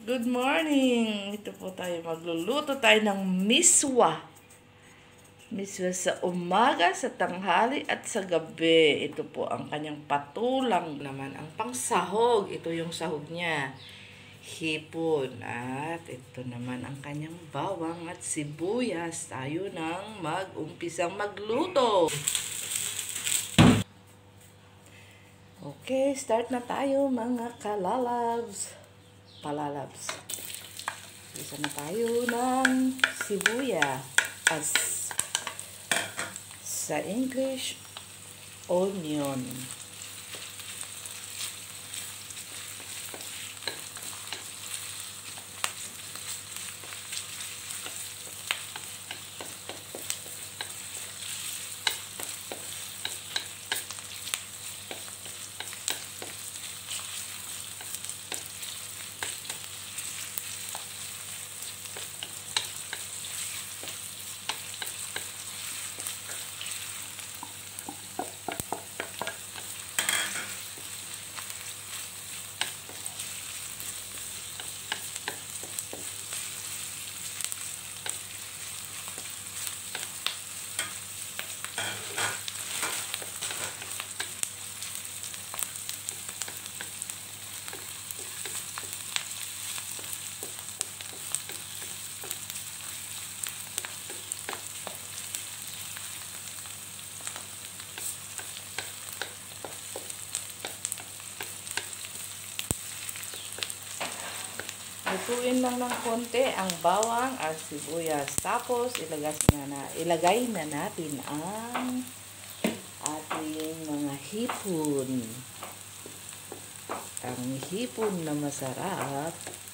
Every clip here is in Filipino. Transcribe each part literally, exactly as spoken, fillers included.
Good morning! Ito po tayo, magluluto tayo ng miswa. Miswa sa umaga, sa tanghali, at sa gabi. Ito po ang kanyang patulang naman. Ang pangsahog, ito yung sahog niya. Hipon. At ito naman ang kanyang bawang at sibuyas. Tayo nang mag-umpisang magluto. Okay, start na tayo mga kalalabs. Palalabs. Isa na tayo ng sibuyas. As sa English, onion. Lutuin lang ng konti ang bawang at sibuyas. Tapos, ilagay na, na, ilagay na natin ang ating mga hipon. Ang hipon na masarap.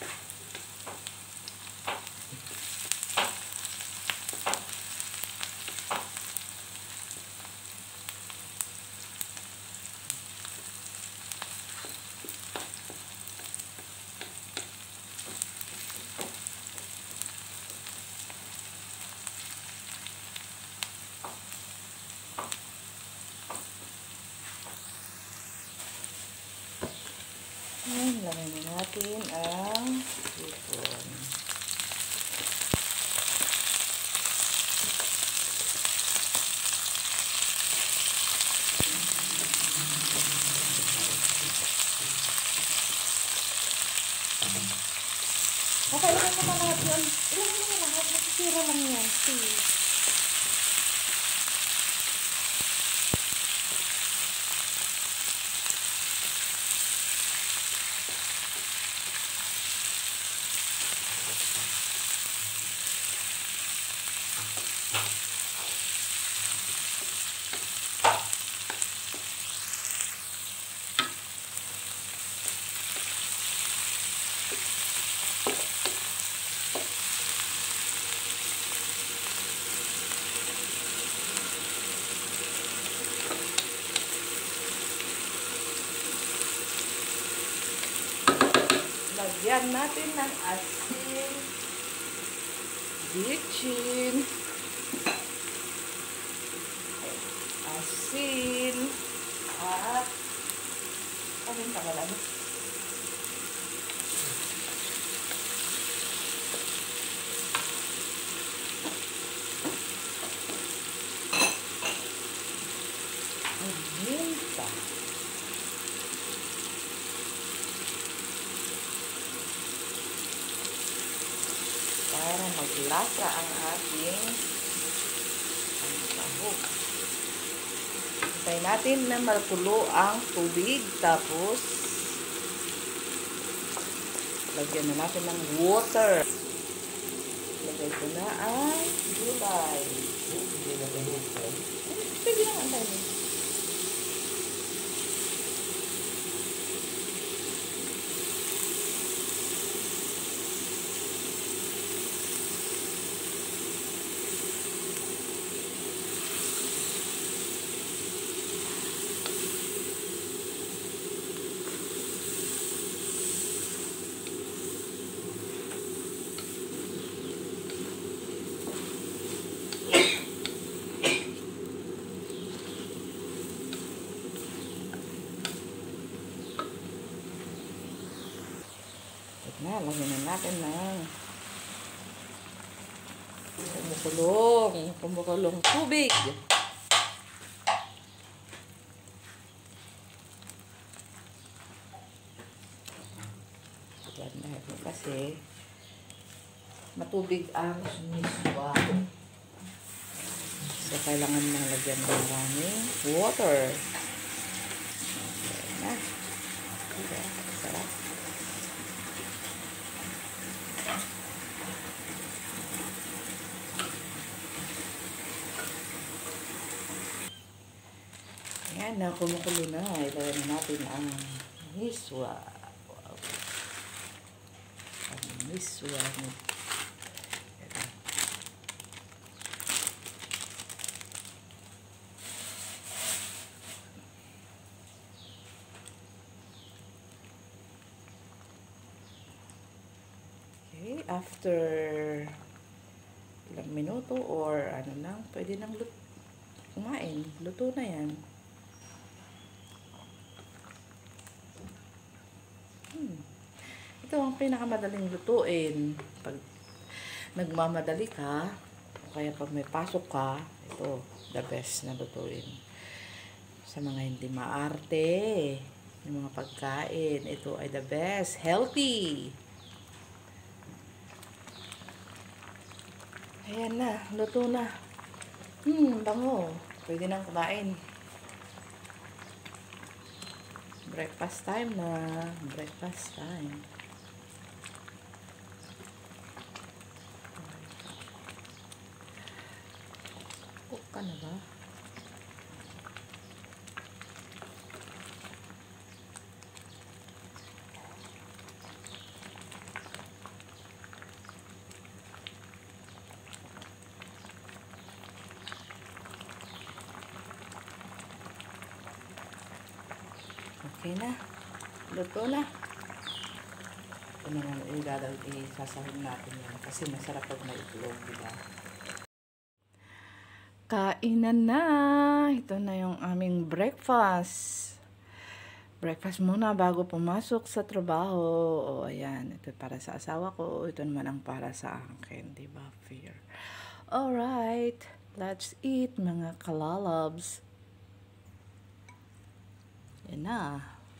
Ayan, lagay na natin ang hipon. Okay, ilagay mo na lahat yun. Ilagay mo na lahat. Nakikira lang yan. See? Lagyan natin ng asin, bitchin, asin, at ano yung pangalan? Minta. Para maglasa ang ating sahog. Hintay natin na makulo ang tubig. Tapos, lagyan na natin ng water. Lagay ko na ang gulay. Pwede lang ang tayo. Na, lagyan na natin ng kumukulong, kumukulong tubig. Yan na ito kasi matubig ang miswa. So, kailangan na lagyan ng maraming water. Yan na. Diba? Sarap. Ayan na, kumukulo na. Ilagay na natin ang miswa. Wow. Ang miswa. Okay, after ilang minuto or ano lang, pwede nang lut kumain. Luto na yan. Hmm. Ito ang pinakamadaling lutuin. Pag nagmamadali ka, o kaya pag may pasok ka, ito, the best na lutuin. Sa mga hindi maarte, yung mga pagkain, ito ay the best. Healthy! Ayan na, luto na. Hmm, bango. Pwede nang kumain. Breakfast time na. Breakfast time. Cook ka na ba? Okay na. Luto na. Ito naman, isasahog natin yan. Kasi masarap pag may itlog, diba? Kainan na. Ito na yung aming breakfast. Breakfast muna bago pumasok sa trabaho. O, ayan. Ito para sa asawa ko. Ito naman ang para sa akin, diba? Fair. Alright. Let's eat, mga kalalabs. Yan na.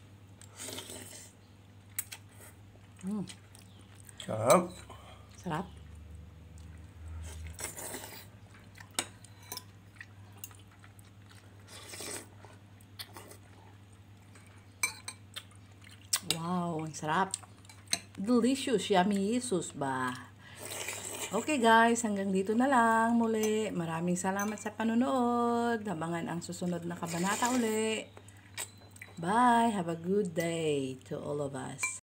Mm. Sarap. Sarap. Wow, ang sarap. Delicious, yummy Jesus ba? Okay guys, hanggang dito na lang muli. Maraming salamat sa panonood. Abangan ang susunod na kabanata uli. Bye. Have a good day to all of us.